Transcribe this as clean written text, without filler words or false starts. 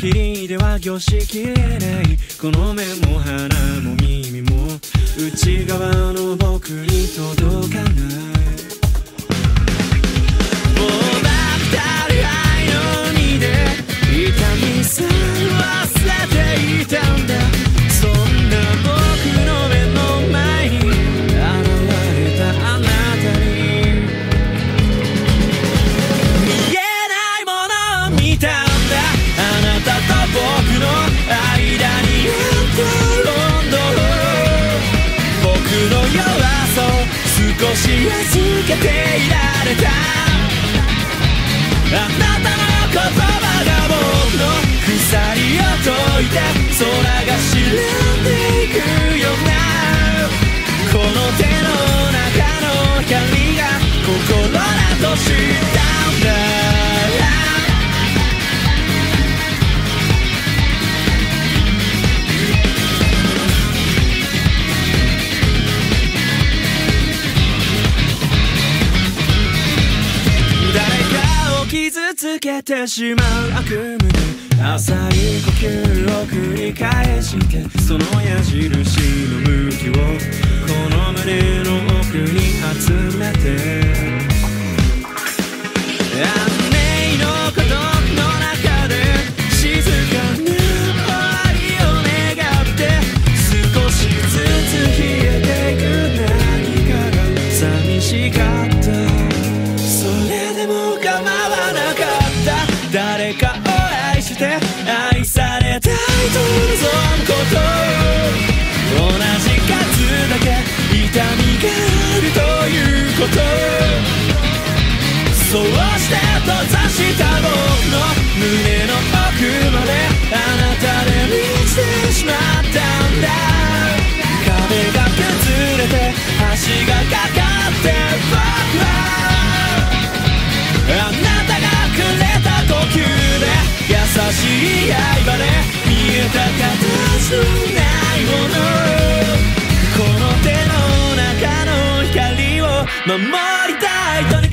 きりでは凝しきれないこの目も鼻も耳も内側の僕に届かないもうバクタリ愛の2で痛みさえ忘れていたんだそんな僕の目の前に現れたあなたに見えないものを見たんだあなたと僕の間にロンドン僕の弱さを少し預けていられたあなたの言葉が僕の鎖を解いて空が沈んでいくようなこの手の中の光が心だと知ったんだ傷つけてしまう悪夢で浅い呼吸を繰り返してその矢印の向きをこの胸の奥に集めて雨の孤独の中で静かな終わりを願って少しずつ冷えていく何かが寂しかったそれでも構わなかった誰かを愛して愛されたいと望むこと同じ数だけ痛みがあるということそうして閉ざした僕の胸の奥まであなたで満ちてしまったんだ壁が崩れて橋がかかって僕はあなたがくれた呼吸で優しい刃で見えた形のないものこの手の中の光を守りたいと